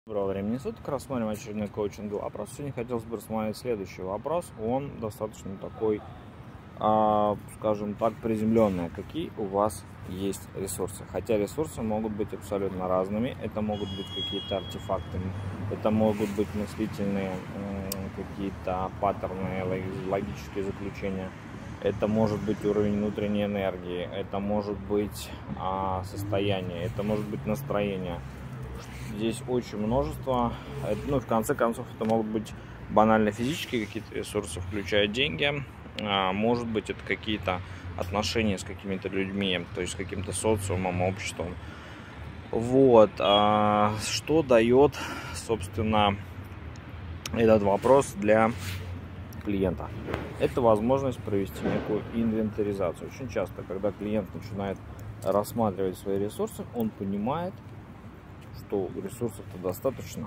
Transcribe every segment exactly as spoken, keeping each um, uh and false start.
Доброго времени суток, рассмотрим очередной коучинговый вопрос. Сегодня хотелось бы рассмотреть следующий вопрос. Он достаточно такой, а, скажем так, приземленный. Какие у вас есть ресурсы? Хотя ресурсы могут быть абсолютно разными. Это могут быть какие-то артефакты, это могут быть мыслительные какие-то паттерны, логические заключения. Это может быть уровень внутренней энергии, это может быть а, состояние, это может быть настроение. Здесь очень множество, ну и в конце концов это могут быть банально физические какие-то ресурсы, включая деньги, а, может быть это какие-то отношения с какими-то людьми, то есть с каким-то социумом, обществом. Вот, а, что дает, собственно, этот вопрос для клиента? Это возможность провести некую инвентаризацию. Очень часто, когда клиент начинает рассматривать свои ресурсы, он понимает, что ресурсов-то достаточно,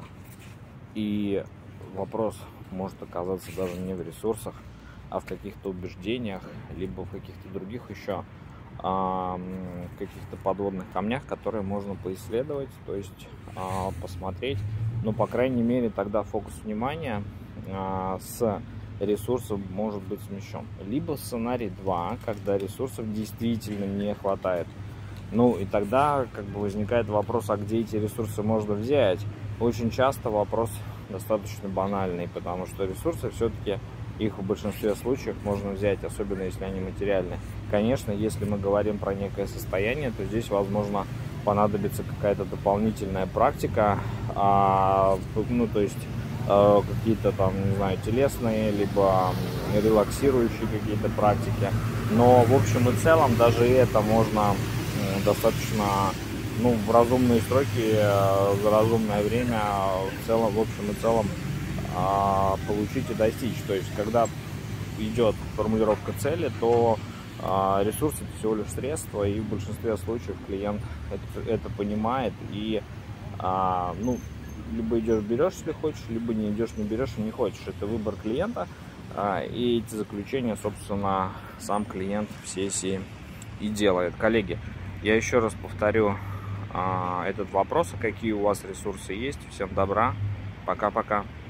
и вопрос может оказаться даже не в ресурсах, а в каких-то убеждениях, либо в каких-то других еще а, каких-то подводных камнях, которые можно поисследовать, то есть а, посмотреть. Но, по крайней мере, тогда фокус внимания а, с ресурсов может быть смещен. Либо сценарий два, когда ресурсов действительно не хватает. Ну и тогда как бы возникает вопрос, а где эти ресурсы можно взять? Очень часто вопрос достаточно банальный, потому что ресурсы все-таки, их в большинстве случаев можно взять, особенно если они материальны. Конечно, если мы говорим про некое состояние, то здесь, возможно, понадобится какая-то дополнительная практика, а, ну то есть э, какие-то там, не знаю, телесные, либо релаксирующие какие-то практики. Но в общем и целом даже это можно достаточно, ну, в разумные сроки, за разумное время в целом, в общем и целом получить и достичь. То есть, когда идет формулировка цели, то ресурс — это всего лишь средство, и в большинстве случаев клиент это, это понимает, и, ну, либо идешь, берешь, если хочешь, либо не идешь, не берешь и не хочешь. Это выбор клиента, и эти заключения, собственно, сам клиент в сессии и делает. Коллеги, я еще раз повторю а, этот вопрос, какие у вас ресурсы есть. Всем добра, пока-пока.